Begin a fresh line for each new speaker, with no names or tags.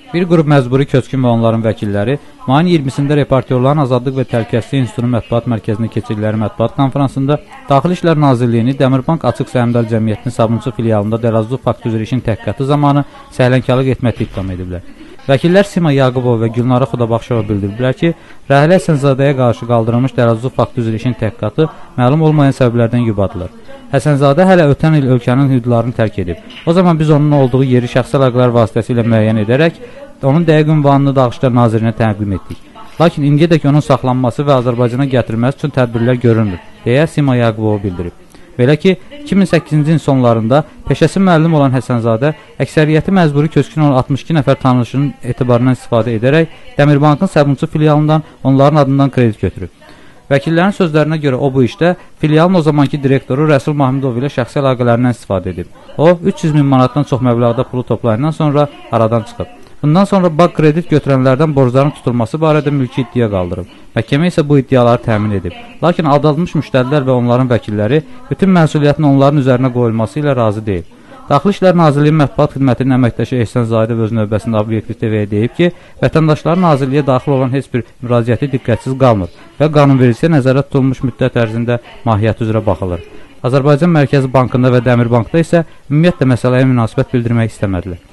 Bir qrup məcburi köçkün və onların vəkilləri mayın 20-sində Reportyorların Azadlıq və Təhlükəsizlik İnstitutunun mətbuat mərkəzində keçirdikləri mətbuat konferansında Daxili İşlər Nazirliyini Dəmirbank Açıq Səhmdar Cəmiyyətinin Sabunçu filialında dərrazlıq faktı üzrə işin təhqiqatı zamanı səhlənkarlıq etməklə ittiham ediblər. Vəkillər Sima Yaqubova və Gülnara Xudabaxşova bildiriblər ki, Rəhlə Həsənzadəyə qarşı qaldırılmış dərrazlıq faktı üzrə işin təhqiqatı məlum olmayan səbəblərdən yubadılır. Həsənzadə hələ ötən il ölkənin hüdudlarını tərk edib. O zaman biz onun olduğu yeri şəxsi əlaqələr vasitəsilə müəyyən edərək, onun dəqiq ünvanını Daxili Nazirinə təqdim etdik. Lakin indiyədək onun saxlanması və Azərbaycana gətirilməsi üçün tədbirlər görünmür, deyə Sima Yaqubova bildirib. Belə ki, 2008-ci ilin sonlarında peşəsi müəllim olan Həsənzadə əksəriyyəti məcburi köçkün olan 62 nəfər tanınışının etibarından istifadə edərək Dəmirbankın Sabunçu filialından onların adından kredit götürüb. Vəkillərin sözlərinə görə o bu işdə filialın o zamanki direktoru Rəsul Mahmudov ilə şəxsi əlaqələrindən istifadə edib. O, 300 min manatdan çox məbləğdə pulu toplayandan sonra aradan çıxıb. Bundan sonra bank kredit götürənlərdən borcların tutulması barədə mülki iddia qaldırıb. Məhkəmə isə bu iddiaları təmin edib. Lakin aldadılmış müştərilər və onların vəkilləri bütün məsuliyyətin onların üzərinə qoyulması ilə razı deyil. Daxili İşlər Nazirliyinin Mətbuat Xidmətinin əməkdaşı Ehsan Zahidov öz növbəsində Obyektiv TV-yə deyib ki, vətəndaşların Nazirliyə daxil olan heç bir müraciəti diqqətsiz qalmır və qanunvericiliyə nəzərdə tutulmuş müddət ərzində mahiyyəti üzrə baxılır. Azərbaycan Mərkəzi Bankında və Dəmirbankda isə ümumiyyətlə məsələyə münasibət bildirmək istəmədilər.